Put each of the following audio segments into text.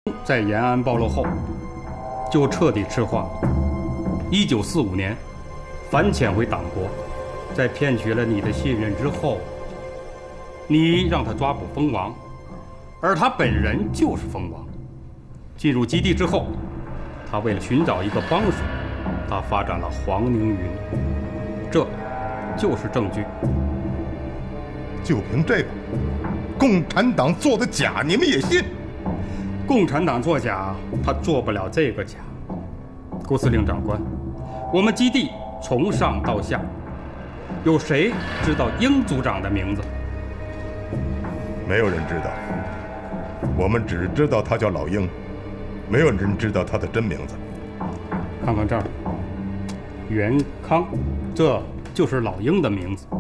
在延安暴露后，就彻底赤化。1945年，反潜回党国，在骗取了你的信任之后，你让他抓捕蜂王，而他本人就是蜂王。进入基地之后，他为了寻找一个帮手，他发展了黄宁云，这就是证据。 就凭这个，共产党做的假，你们也信？ 共产党作假，他做不了这个假。顾司令长官，我们基地从上到下，有谁知道英组长的名字？ 没有人知道，我们只知道他叫老英，没有人知道他的真名字。 看看这儿，袁康，这就是老英的名字。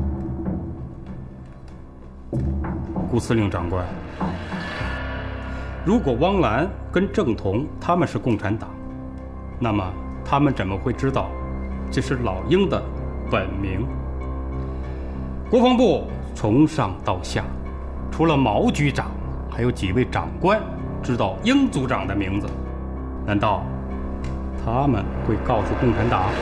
顾司令长官，如果汪澜跟郑彤他们是共产党，那么他们怎么会知道这是老英的本名？国防部从上到下，除了毛局长，还有几位长官知道英组长的名字，难道他们会告诉共产党？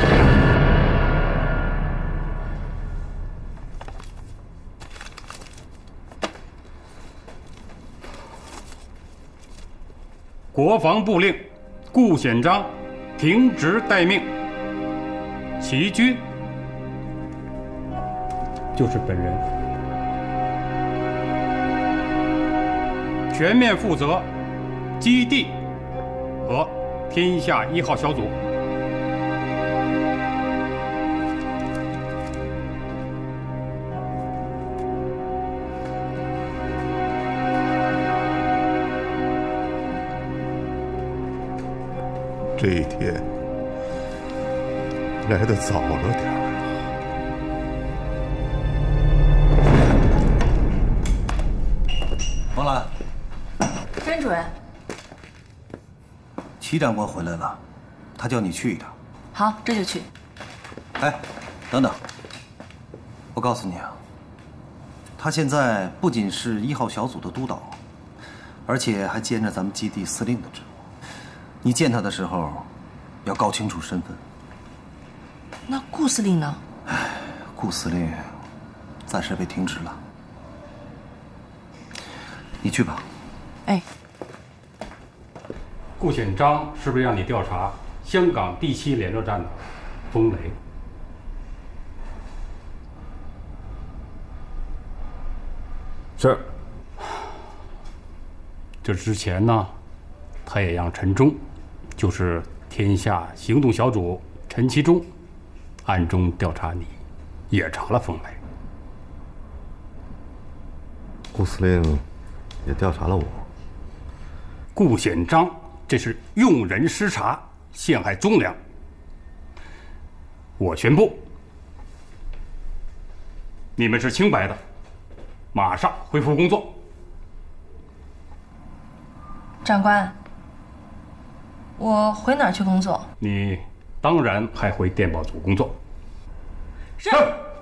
国防部令顾显章停职待命，齐军就是本人，全面负责基地和天下1号小组。 这一天来得早了点儿啊。王澜， 甄主任， 齐长官回来了，他叫你去一趟。 好，这就去。 哎，等等，我告诉你啊，他现在不仅是1号小组的督导，而且还兼着咱们基地司令的职务。你见他的时候，要搞清楚身份。 那顾司令呢？ 顾司令暂时被停职了。你去吧。 哎， 顾显章是不是让你调查香港第7联络站的风雷？ 是。 这之前呢，他也让陈忠，就是天下行动小组陈其忠，暗中调查你，也查了风雷。 顾司令也调查了我。 顾显章这是用人失察，陷害忠良。我宣布，你们是清白的，马上恢复工作。 长官，我回哪儿去工作？ 你当然还回电报组工作。 是。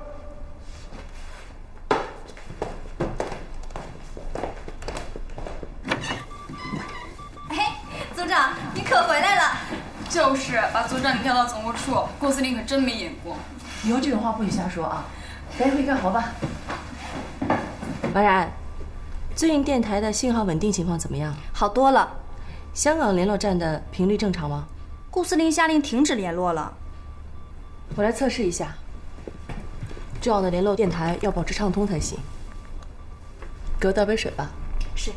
哎，组长，你可回来了！ 就是把组长你调到总务处，顾司令可真没眼光。 以后这种话不许瞎说啊！赶紧回去干活吧。王然，最近电台的信号稳定情况怎么样？ 好多了。 香港联络站的频率正常吗？ 顾司令下令停止联络了。 我来测试一下。重要的联络电台要保持畅通才行。给我倒杯水吧。 是。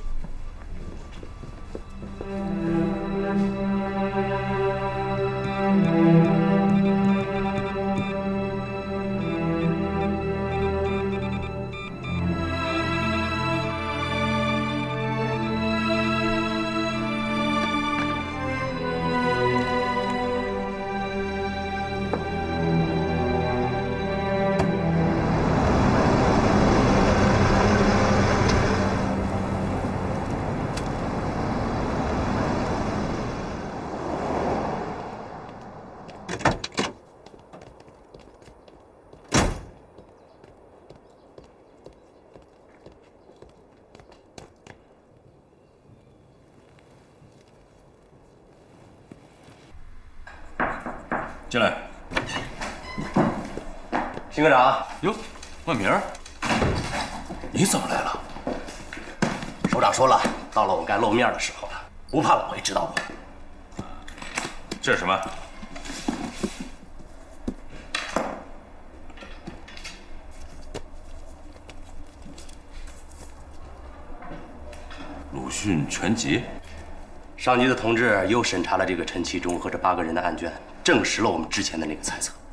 进来。 邢科长， 哟，万明儿，你怎么来了？ 首长说了，到了我该露面的时候了，不怕老爷知道我。 这是什么？鲁迅全集。 上级的同志又审查了这个陈其中和这8个人的案卷，证实了我们之前的那个猜测。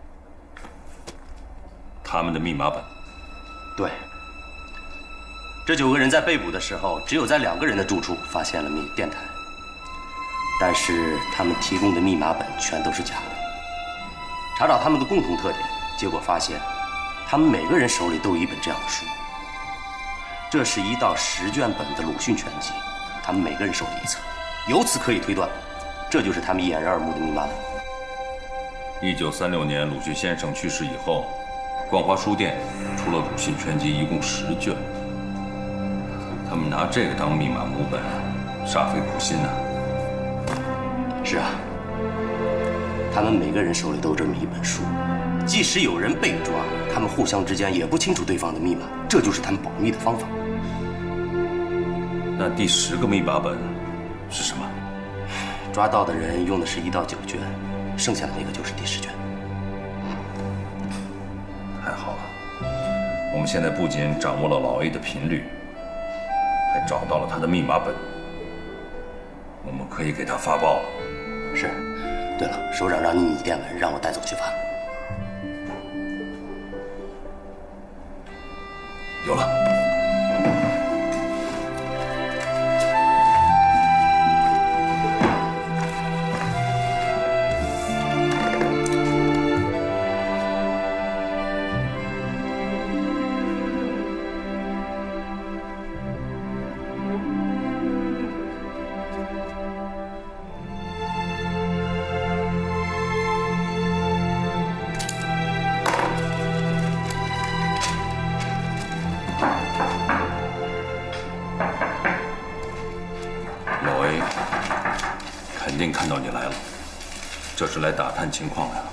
他们的密码本。 对。这9个人在被捕的时候，只有在2个人的住处发现了电台，但是他们提供的密码本全都是假的。查找他们的共同特点，结果发现，他们每个人手里都有一本这样的书。这是1到10卷本的鲁迅全集，他们每个人手里1册。由此可以推断，这就是他们掩人耳目的密码本。 1936年鲁迅先生去世以后，光华书店出了鲁迅全集，一共10卷。他们拿这个当密码母本，煞费苦心呐。 是啊，他们每个人手里都有这么一本书，即使有人被抓，他们互相之间也不清楚对方的密码，这就是他们保密的方法。 那第10个密码本是什么？ 抓到的人用的是1到9卷，剩下的那个就是第10卷。 太好了，我们现在不仅掌握了老 A 的频率，还找到了他的密码本，我们可以给他发报了。 是。对了，首长让你拟电文，让我带走去发。 有了。看到你来了，这是来打探情况来了。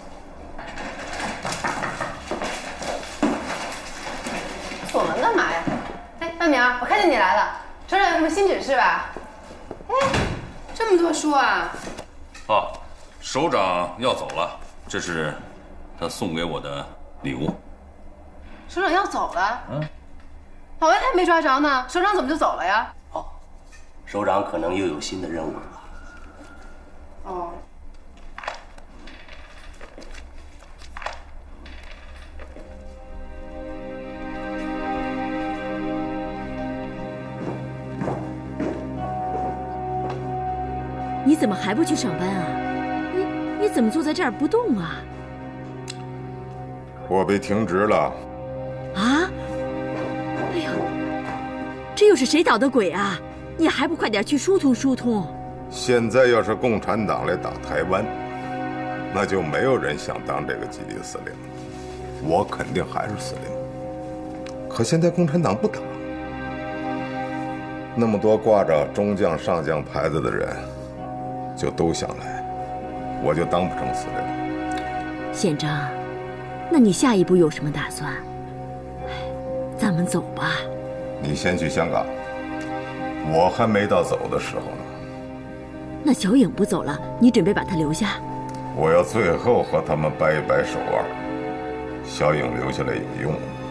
锁门干嘛呀？哎，万明，我看见你来了，首长有什么新指示吧？哎，这么多书啊！ 哦，首长要走了，这是他送给我的礼物。 首长要走了？老爷还没抓着呢，首长怎么就走了呀？ 哦，首长可能又有新的任务了。 哦。 你怎么还不去上班啊？你怎么坐在这儿不动啊？ 我被停职了。 啊？哎呦，这又是谁捣的鬼啊？你还不快点去疏通疏通？ 现在要是共产党来打台湾，那就没有人想当这个基地司令，我肯定还是司令。可现在共产党不打，那么多挂着中将上将牌子的人就都想来，我就当不成司令。 县长，那你下一步有什么打算？咱们走吧。 你先去香港，我还没到走的时候呢。 那小影不走了，你准备把她留下？ 我要最后和他们掰一掰手腕，小影留下来有用。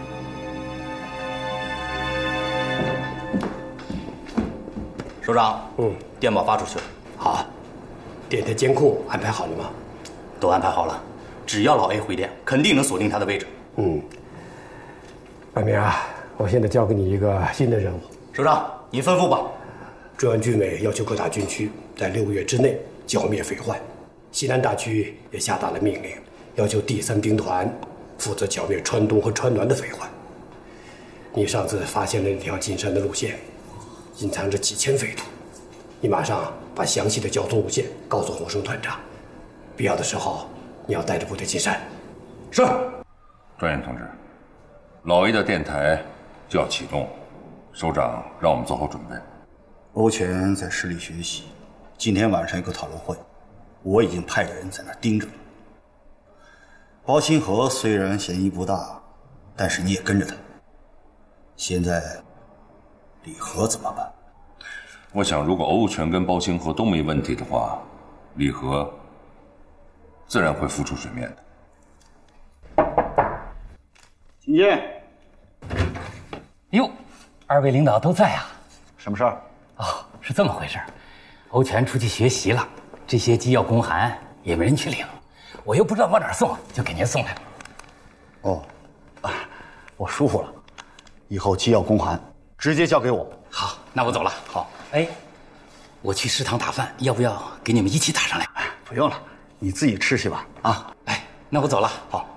首长，电报发出去了。 好，电台监控安排好了吗？ 都安排好了，只要老 A 回电，肯定能锁定他的位置。 万明啊，我现在交给你一个新的任务。 首长，您吩咐吧。 中央军委要求各大军区在6个月之内剿灭匪患，西南大区也下达了命令，要求第3兵团负责剿灭川东和川南的匪患。你上次发现了那条进山的路线，隐藏着几千匪徒，你马上把详细的交通路线告诉洪生团长，必要的时候你要带着部队进山。 是，专员同志，老 A 的电台就要启动，首长让我们做好准备。 欧全在市里学习，今天晚上有个讨论会，我已经派人在那儿盯着， 包清河虽然嫌疑不大，但是你也跟着他。现在李和怎么办？ 我想，如果欧全跟包清河都没问题的话，李和自然会浮出水面的。 请进。 哟，二位领导都在啊？ 什么事儿？ 哦，是这么回事。欧全出去学习了，这些机要公函也没人去领，我又不知道往哪儿送，就给您送来了。 哦，我疏忽了，以后机要公函直接交给我。 好，那我走了。 好。 哎，我去食堂打饭，要不要给你们一起打上来？ 不用了，你自己吃去吧。 啊，哎，那我走了。 好。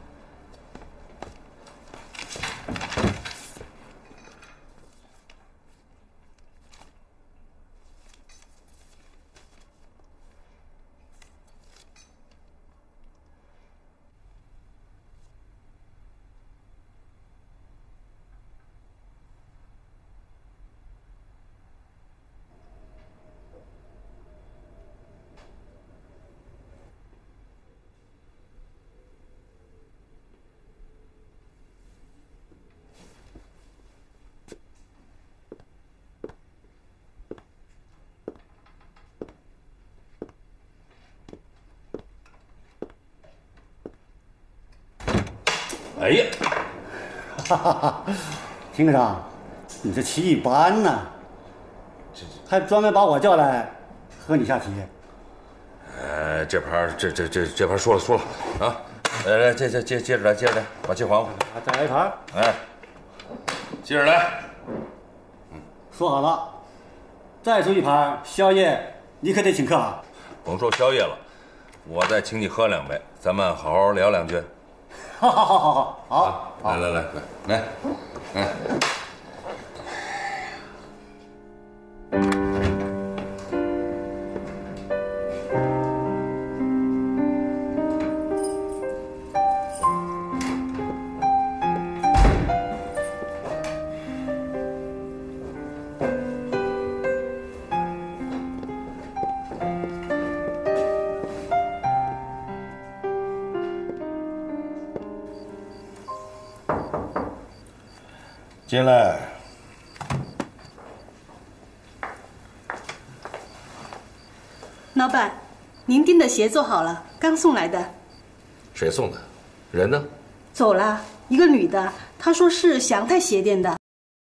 哎呀， 哈哈哈！厅长，你这棋一般呐，还专门把我叫来和你下棋。 这盘输了啊！来，接着来，把棋还我。 再来一盘。 哎，接着来。 说好了，再输一盘，宵夜你可得请客啊！ 甭说宵夜了，我再请你喝2杯，咱们好好聊2句。 好， 来， 进来。 老板，您订的鞋做好了，刚送来的。 谁送的？人呢？ 走了，一个女的，她说是祥泰鞋店的。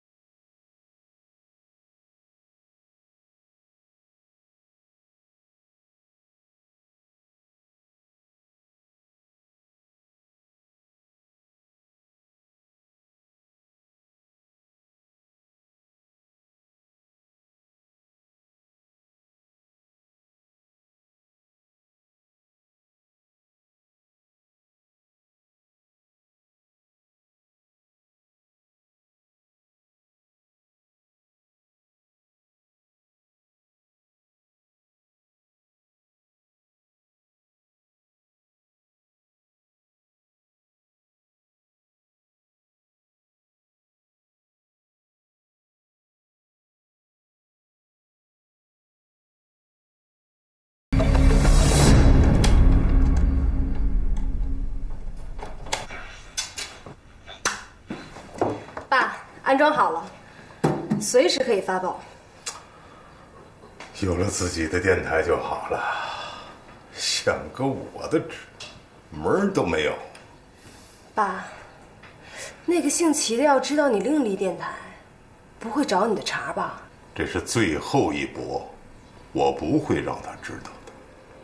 爸，安装好了，随时可以发报。 有了自己的电台就好了，想个我的纸，门儿都没有。 爸，那个姓齐的要知道你另立电台，不会找你的茬吧？ 这是最后一搏，我不会让他知道的。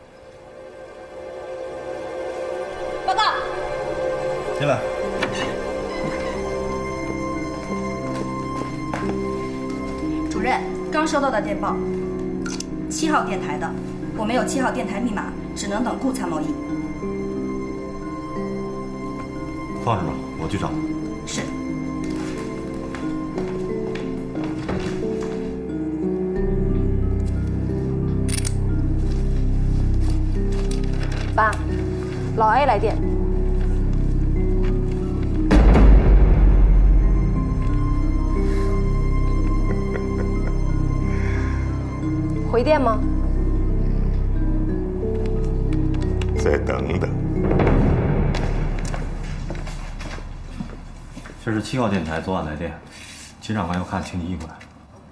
报告。 进来。 主任，刚收到的电报，7号电台的，我没有7号电台密码，只能等顾参谋议。 放着吧，我去找。 是。 爸，老 A 来电。回电吗？ 再等等。 这是7号电台昨晚来电，秦长官要看，请你一会儿。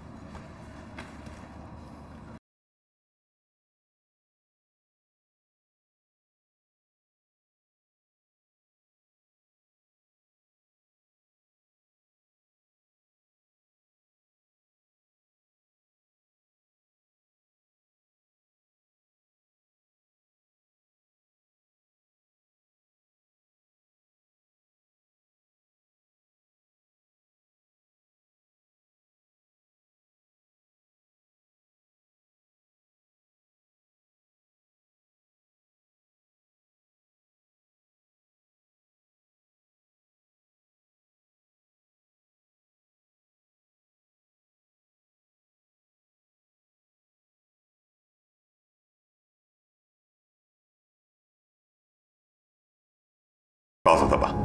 告诉他吧。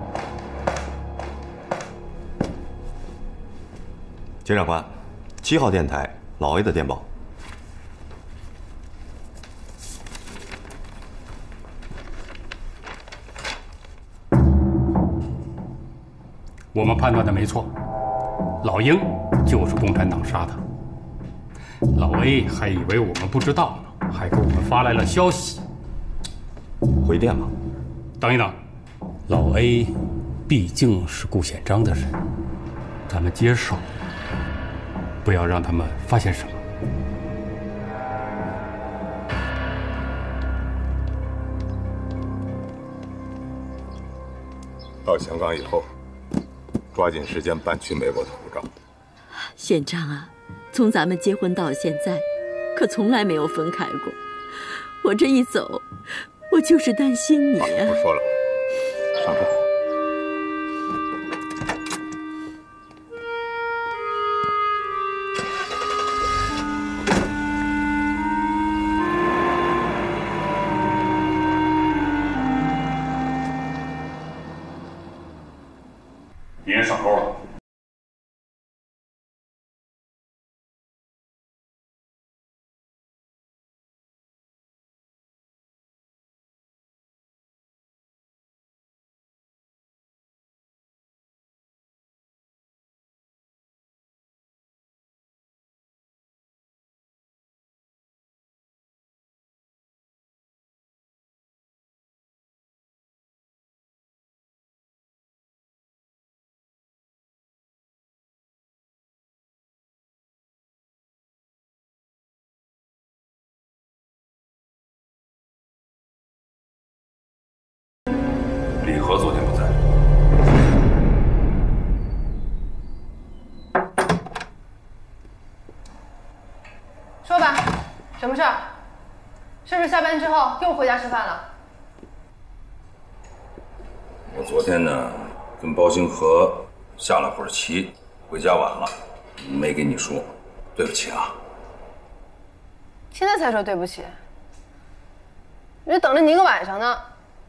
秦长官，7号电台老 A 的电报。 我们判断的没错，老鹰就是共产党杀的。老 A 还以为我们不知道呢，还给我们发来了消息。 回电吗？ 等一等，老 A 毕竟是顾显章的人，咱们接受，不要让他们发现什么。 到香港以后，抓紧时间办去美国的护照。 显章啊，从咱们结婚到现在，可从来没有分开过。我这一走，我就是担心你啊。 不说了，上车。 敌人上钩了。李和昨天不在。 说吧，什么事儿？是不是下班之后又回家吃饭了？ 我昨天呢，跟包星河下了会儿棋，回家晚了，没给你说，对不起啊。 现在才说对不起，我这等了你一个晚上呢。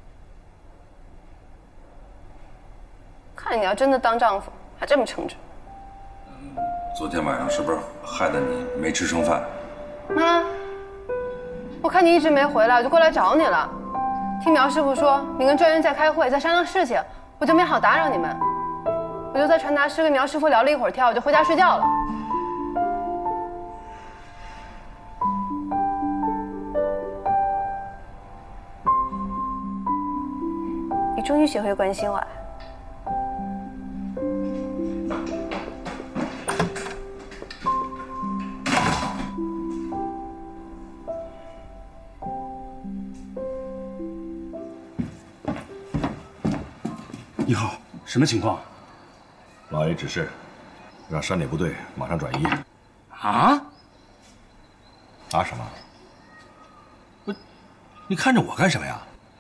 看你要真的当丈夫，还这么称职。 昨天晚上是不是害得你没吃剩饭？ 啊！我看你一直没回来，我就过来找你了。听苗师傅说你跟专员在开会，在商量事情，我就没好打扰你们。我就在传达室跟苗师傅聊了一会儿天，我就回家睡觉了。你终于学会关心我了。 1号，什么情况？ 老 A 指示，让山里部队马上转移。 啊？ 啊什么？你看着我干什么呀？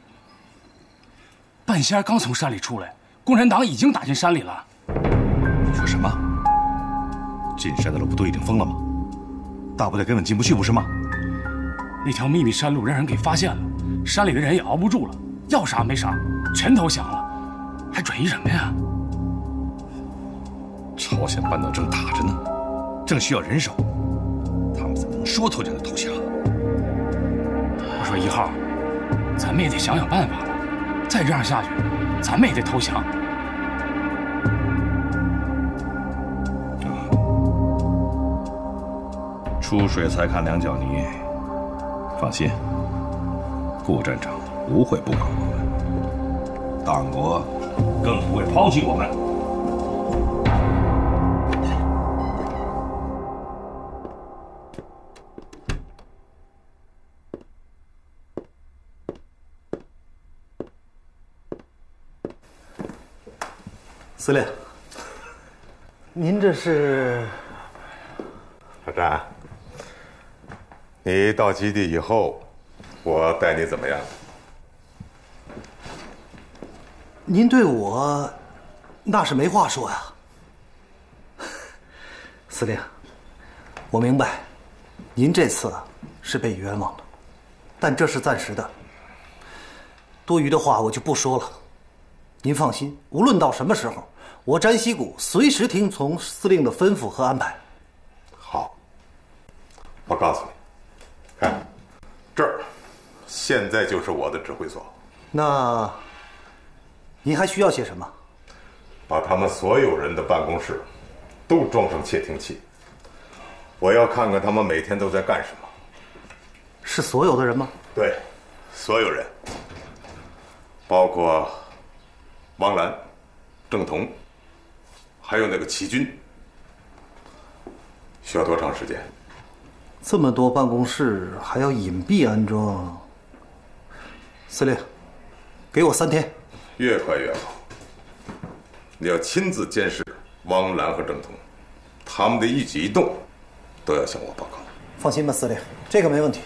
半仙刚从山里出来，共产党已经打进山里了。 你说什么？进山的路不都已经封了吗？大部队根本进不去，不是吗？ 那条秘密山路让人给发现了，山里的人也熬不住了，要杀没杀，全投降了。还转移什么呀？ 朝鲜半岛正打着呢，正需要人手，他们怎么能说投降就投降？ 我说1号，咱们也得想想办法了。再这样下去，咱们也得投降。 出水才看两脚泥。放心，顾站长不会不管我们，党国更不会抛弃我们。 司令，您这是？ 老詹，你到基地以后，我待你怎么样？ 您对我那是没话说呀。司令，我明白，您这次是被冤枉了，但这是暂时的。多余的话我就不说了。您放心，无论到什么时候，我詹西谷随时听从司令的吩咐和安排。 好，我告诉你，看，这儿现在就是我的指挥所。 那您还需要些什么？ 把他们所有人的办公室都装上窃听器，我要看看他们每天都在干什么。 是所有的人吗？ 对，所有人，包括汪澜、郑彤，还有那个齐军。需要多长时间？ 这么多办公室还要隐蔽安装。司令，给我3天。 越快越好。你要亲自监视汪澜和郑彤，他们的一举一动都要向我报告。 放心吧，司令，这个没问题。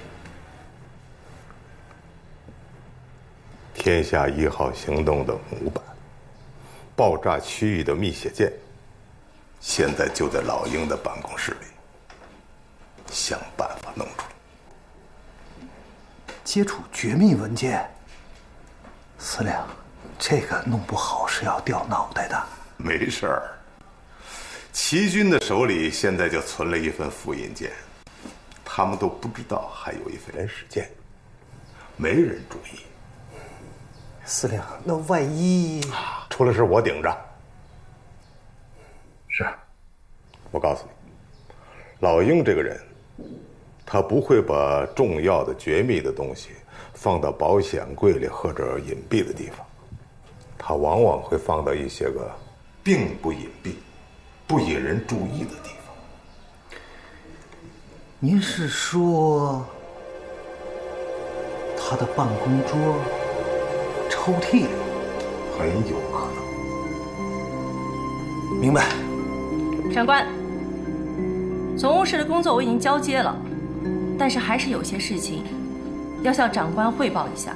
天下1号行动的模板，爆炸区域的密写件，现在就在老鹰的办公室里，想办法弄出来。 接触绝密文件，司令，这个弄不好是要掉脑袋的。 没事儿，齐军的手里现在就存了一份复印件，他们都不知道还有一份原始件，没人注意。 司令，那万一出了事我顶着。 是， 我告诉你，老鹰这个人，他不会把重要的绝密的东西放到保险柜里或者隐蔽的地方，他往往会放到一些个并不隐蔽、不引人注意的地方。 您是说他的办公桌、抽屉里？ 很有可能。 明白。 长官，总务室的工作我已经交接了，但是还是有些事情要向长官汇报一下。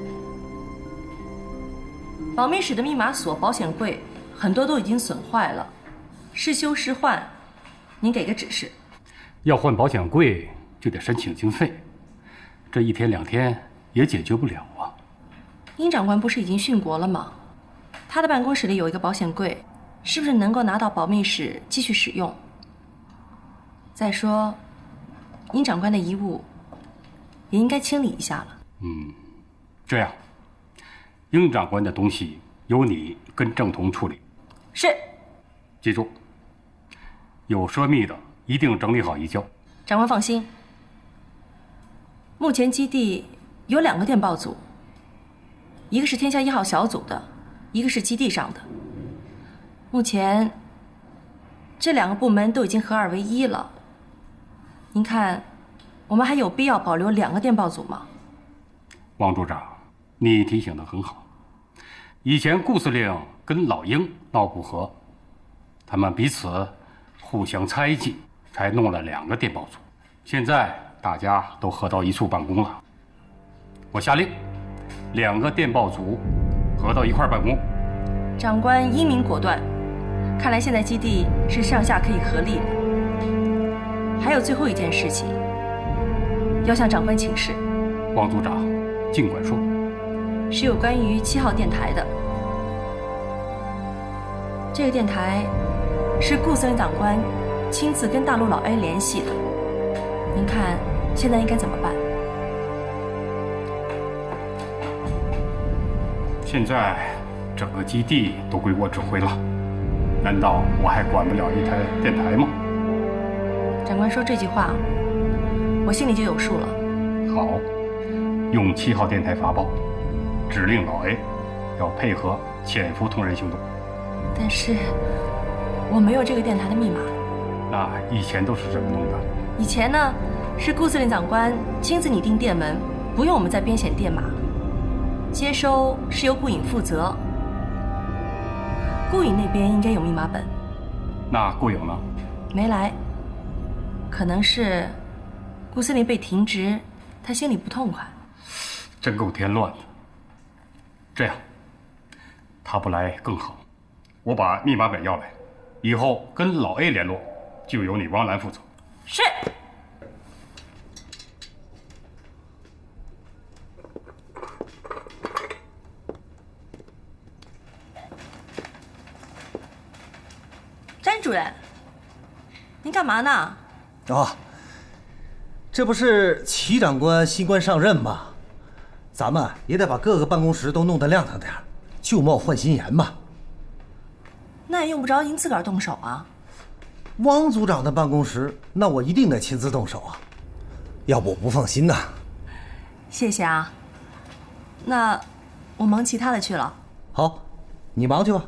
保密室的密码锁、保险柜很多都已经损坏了，是修是换，您给个指示。 要换保险柜就得申请经费，这1天2天也解决不了啊。 殷长官不是已经殉国了吗？他的办公室里有一个保险柜，是不是能够拿到保密室继续使用？再说，殷长官的遗物也应该清理一下了。 这样，殷长官的东西由你跟郑彤处理。 是。 记住，有涉密的一定整理好移交。 长官放心，目前基地有2个电报组，一个是天下1号小组的，一个是基地上的。目前这2个部门都已经合2为1了。您看，我们还有必要保留2个电报组吗？ 王组长，你提醒得很好。以前顾司令跟老鹰闹不和，他们彼此互相猜忌，才弄了2个电报组。现在大家都合到一处办公了，我下令，2个电报组合到一块办公。 长官英明果断，看来现在基地是上下可以合力了。还有最后一件事情，要向长官请示。 王组长，尽管说。 是有关于7号电台的。这个电台是顾司令长官亲自跟大陆老 A 联系的，您看现在应该怎么办？ 现在整个基地都归我指挥了，难道我还管不了一台电台吗？ 长官说这句话， 我心里就有数了。 好，用7号电台发报，指令老 A 要配合潜伏同仁行动。 但是我没有这个电台的密码。 那以前都是怎么弄的？ 以前呢，是顾司令长官亲自拟定电文，不用我们再编写电码。接收是由顾颖负责，顾颖那边应该有密码本。 那顾颖呢？ 没来，可能是顾司令被停职，他心里不痛快。 真够添乱的。这样，他不来更好。我把密码本要来，以后跟老 A 联络，就由你汪澜负责。 是。詹主任，您干嘛呢？ 哦，这不是齐长官新官上任吗？咱们也得把各个办公室都弄得亮堂点，旧貌换新颜嘛。 那也用不着您自个儿动手啊。 汪组长的办公室，那我一定得亲自动手啊，要不我不放心呐。 谢谢啊。那我忙其他的去了。 好，你忙去吧。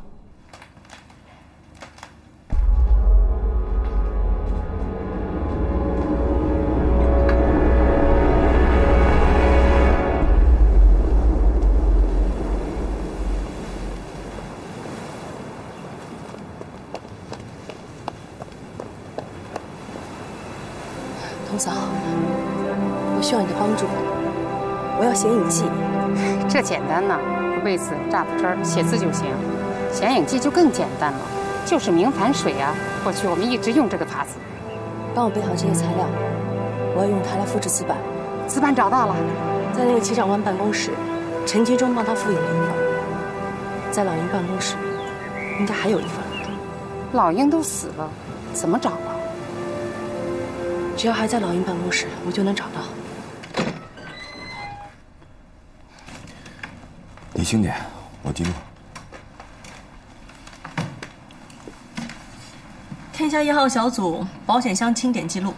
童嫂，我需要你的帮助，我要显影剂。 这简单呐，位子、扎子针儿、写字就行。显影剂就更简单了，就是明矾水啊。过去我们一直用这个法子。 帮我备好这些材料，我要用它来复制字板。 字板找到了， 在那个齐长官办公室，陈其忠帮他复印了一份，在老鹰办公室应该还有一份。 老鹰都死了，怎么找啊？ 只要还在老鹰办公室，我就能找到。 你轻点，我记录。 天下1号小组保险箱清点记录。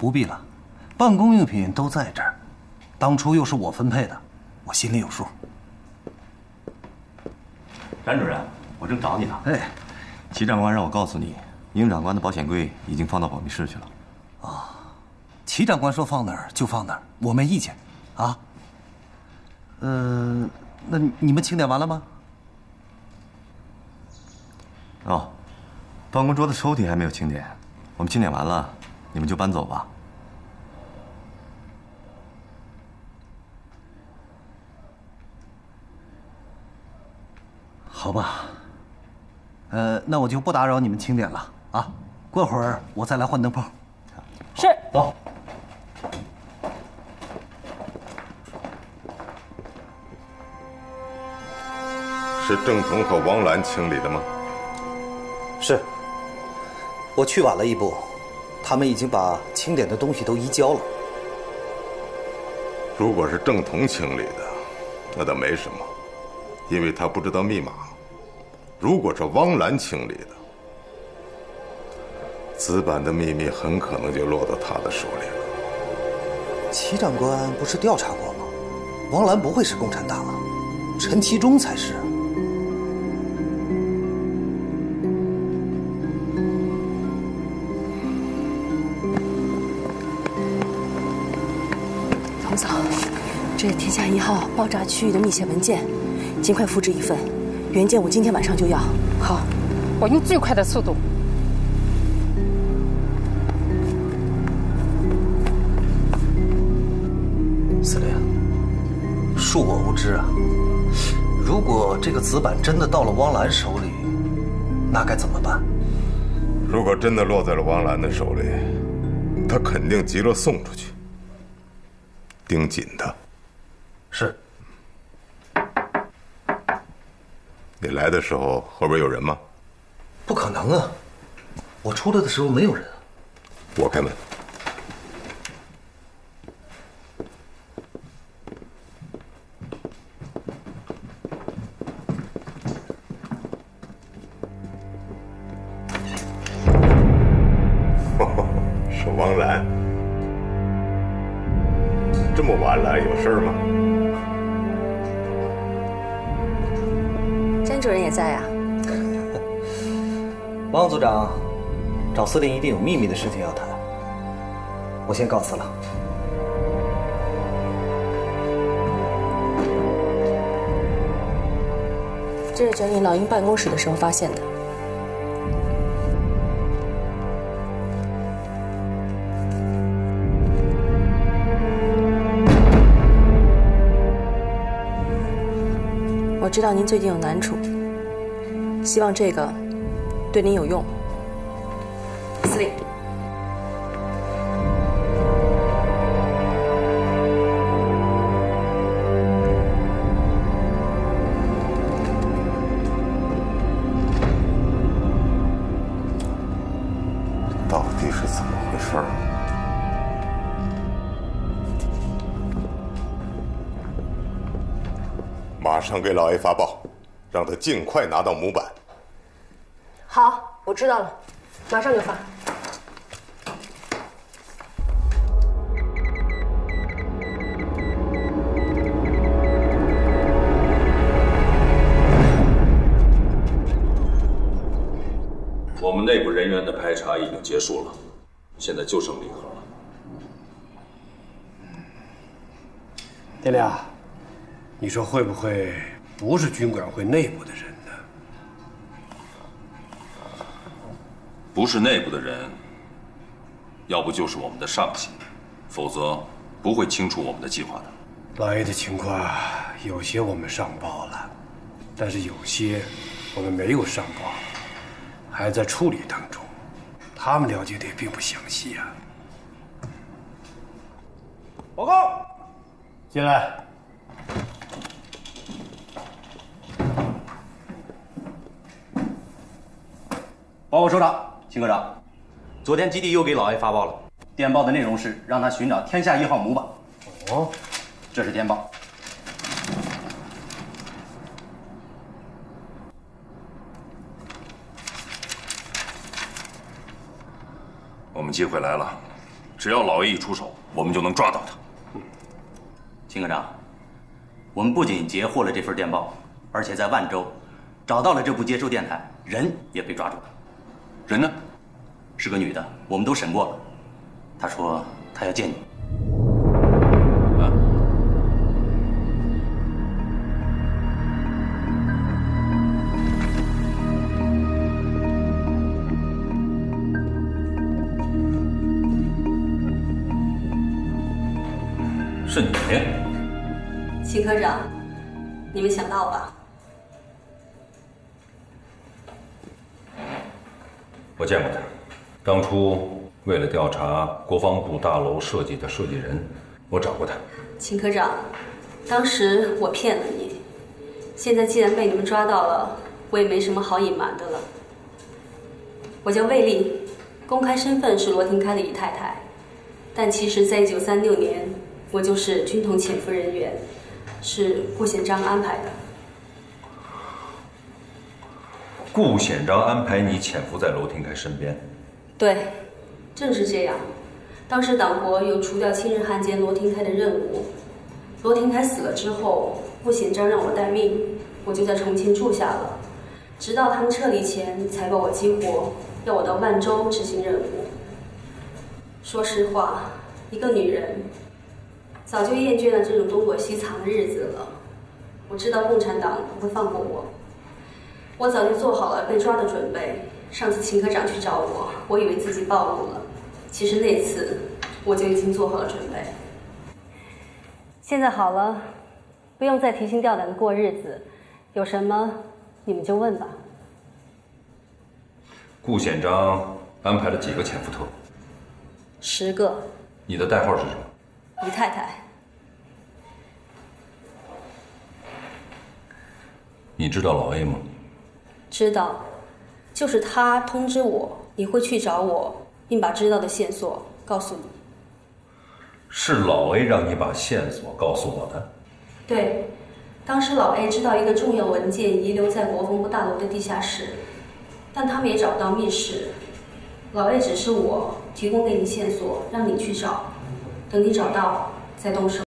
不必了，办公用品都在这儿，当初又是我分配的，我心里有数。 詹主任，我正找你呢。哎，齐长官让我告诉你，殷长官的保险柜已经放到保密室去了。 啊，齐长官说放哪儿就放哪儿，我没意见。啊。那你们清点完了吗？ 哦，办公桌的抽屉还没有清点，我们清点完了，你们就搬走吧。 好吧。那我就不打扰你们清点了啊。过会儿我再来换灯泡。 是。 走。 是郑彤和王兰清理的吗？ 是。我去晚了一步，他们已经把清点的东西都移交了。 如果是郑彤清理的，那倒没什么，因为他不知道密码。如果是汪兰清理的，子版的秘密很可能就落到他的手里了。 齐长官不是调查过吗？汪兰不会是共产党啊，陈其忠才是。 童嫂，这是天下1号爆炸区域的密写文件，尽快复制1份。原件我今天晚上就要。好， 我用最快的速度。 司令，恕我无知啊。如果这个子版真的到了汪兰手里，那该怎么办？ 如果真的落在了汪兰的手里，他肯定急着送出去，盯紧他。 是。 你来的时候后边有人吗？ 不可能啊！我出来的时候没有人。 我开门。是王兰。这么晚了，有事儿吗？ 詹主任也在啊。 汪组长，找司令一定有秘密的事情要谈。我先告辞了。 这是整理老鹰办公室的时候发现的。我知道您最近有难处，希望这个对您有用。司令。 到底是怎么回事？马上给老爷发报，让他尽快拿到模板。 好，我知道了，马上就发。 我们内部人员的排查已经结束了，现在就剩礼盒了。 天亮，你说会不会不是军管会内部的人呢？ 不是内部的人，要不就是我们的上级，否则不会清楚我们的计划的。 老爷的情况，有些我们上报了，但是有些我们没有上报，还在处理当中。他们了解的也并不详细啊。报告，进来。 报告首长，秦科长，昨天基地又给老 A 发报了，电报的内容是让他寻找天下1号模板。 哦， 这是电报。 我们机会来了， 只要老 A 一出手，我们就能抓到他。 秦科长，我们不仅截获了这份电报，而且在万州找到了这部接收电台，人也被抓住了。 人呢？ 是个女的，我们都审过了。她说她要见你。 是你？ 秦科长，你没想到吧？ 我见过他，当初为了调查国防部大楼设计的设计人，我找过他。 秦科长，当时我骗了你，现在既然被你们抓到了，我也没什么好隐瞒的了。我叫魏丽，公开身份是罗廷开的姨太太，但其实在1936年。我就是军统潜伏人员，是顾显章安排的。 顾显章安排你潜伏在罗廷开身边？ 对，正是这样。当时党国有除掉亲日汉奸罗廷台的任务，罗廷台死了之后，顾显章让我待命，我就在重庆住下了，直到他们撤离前才把我激活，要我到万州执行任务。说实话，一个女人。早就厌倦了这种东躲西藏的日子了。我知道共产党不会放过我，我早就做好了被抓的准备。上次秦科长去找我，我以为自己暴露了，其实那次我就已经做好了准备。现在好了，不用再提心吊胆的过日子，有什么你们就问吧。 顾显章安排了几个潜伏特 ？10个。 你的代号是什么？ 姨太太。 你知道老 A 吗？ 知道，就是他通知我你会去找我，并把知道的线索告诉你。 是老 A 让你把线索告诉我的？ 对，当时老 A 知道一个重要文件遗留在国防部大楼的地下室，但他们也找不到密室。老 A 指示我提供给你线索，让你去找，等你找到再动手。